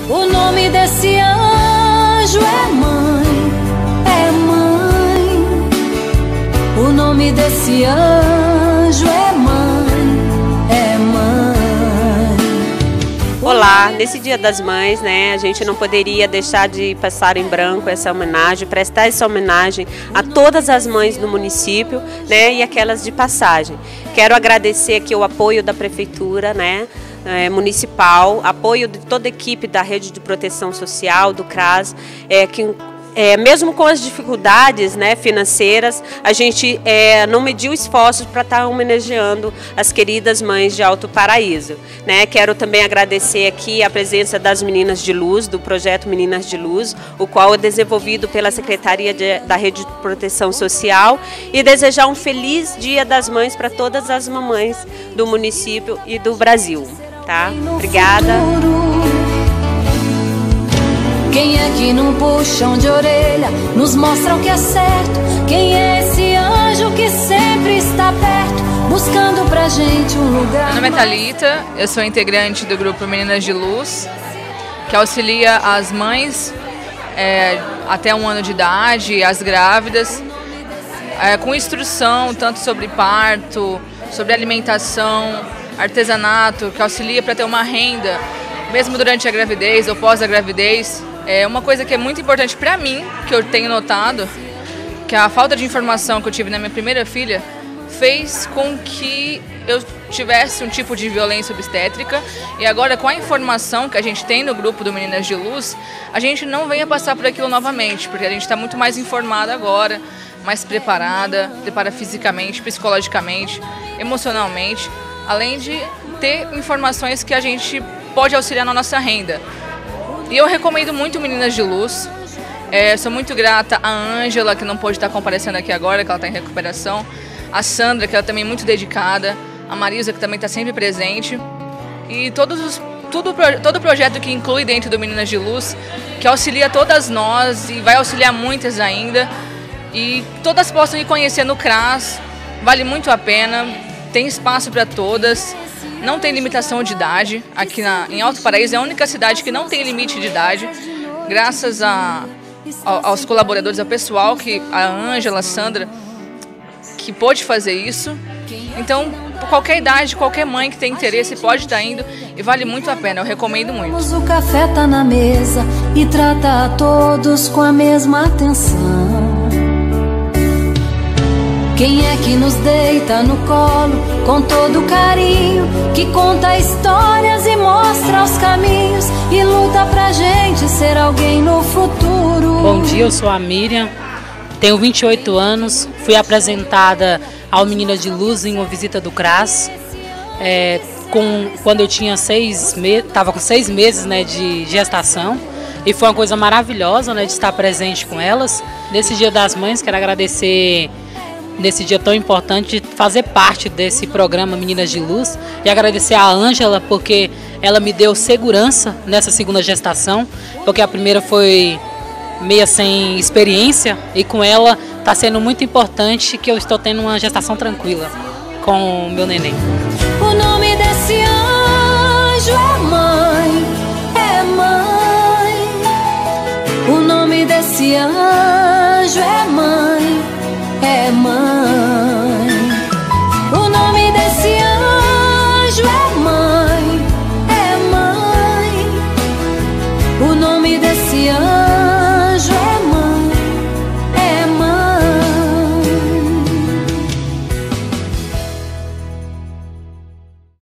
O nome desse anjo é mãe, é mãe. O nome desse anjo é mãe, é mãe. Olá, nesse Dia das Mães, né, a gente não poderia deixar de passar em branco essa homenagem, prestar essa homenagem a todas as mães do município, né, e aquelas de passagem. Quero agradecer aqui o apoio da Prefeitura, né, municipal, apoio de toda a equipe da Rede de Proteção Social, do CRAS, mesmo com as dificuldades, né, financeiras, a gente não mediu esforços para estar homenageando as queridas mães de Alto Paraíso, né? Quero também agradecer aqui a presença das Meninas de Luz, do projeto Meninas de Luz, o qual é desenvolvido pela Secretaria da Rede de Proteção Social, e desejar um feliz Dia das Mães para todas as mamães do município e do Brasil, tá? Obrigada. Quem é que num puxão de orelha nos mostra o que é certo? Quem é esse anjo que sempre está perto, buscando pra gente um lugar? Meu nome é Thalita, eu sou integrante do grupo Meninas de Luz, que auxilia as mães até 1 ano de idade, as grávidas, com instrução tanto sobre parto, sobre alimentação, artesanato, que auxilia para ter uma renda, mesmo durante a gravidez ou pós a gravidez. Uma coisa que é muito importante para mim, que eu tenho notado, que a falta de informação que eu tive na minha primeira filha fez com que eu tivesse um tipo de violência obstétrica, e agora com a informação que a gente tem no grupo do Meninas de Luz, a gente não venha passar por aquilo novamente, porque a gente está muito mais informada agora, mais preparada fisicamente, psicologicamente, emocionalmente, além de ter informações que a gente pode auxiliar na nossa renda. E eu recomendo muito Meninas de Luz. Sou muito grata à Ângela, que não pôde estar comparecendo aqui agora, que ela está em recuperação. A Sandra, que ela também é muito dedicada. A Marisa, que também está sempre presente. E todo projeto que inclui dentro do Meninas de Luz, que auxilia todas nós e vai auxiliar muitas ainda. E todas possam ir conhecer no CRAS. Vale muito a pena. Tem espaço para todas. Não tem limitação de idade. Aqui em Alto Paraíso é a única cidade que não tem limite de idade, graças aos colaboradores, ao pessoal, a Ângela, a Sandra, que pôde fazer isso. Então, qualquer idade, qualquer mãe que tem interesse pode estar indo, e vale muito a pena, eu recomendo muito. O café tá na mesa e trata a todos com a mesma atenção. Quem é que nos deita no colo com todo carinho, que conta histórias e mostra os caminhos e luta pra gente ser alguém no futuro? Bom dia, eu sou a Miriam, tenho 28 anos, fui apresentada ao Meninas de Luz em uma visita do CRAS, quando eu tinha estava com 6 meses, né, de gestação, e foi uma coisa maravilhosa, né, de estar presente com elas. Nesse Dia das Mães, quero agradecer nesse dia tão importante, fazer parte desse programa Meninas de Luz, e agradecer a Ângela, porque ela me deu segurança nessa segunda gestação, porque a primeira foi meia sem experiência, e com ela está sendo muito importante que eu estou tendo uma gestação tranquila com o meu neném. O nome desse anjo é mãe, é mãe. O nome desse anjo é mãe, é mãe. O nome desse anjo é mãe, é mãe. O nome desse anjo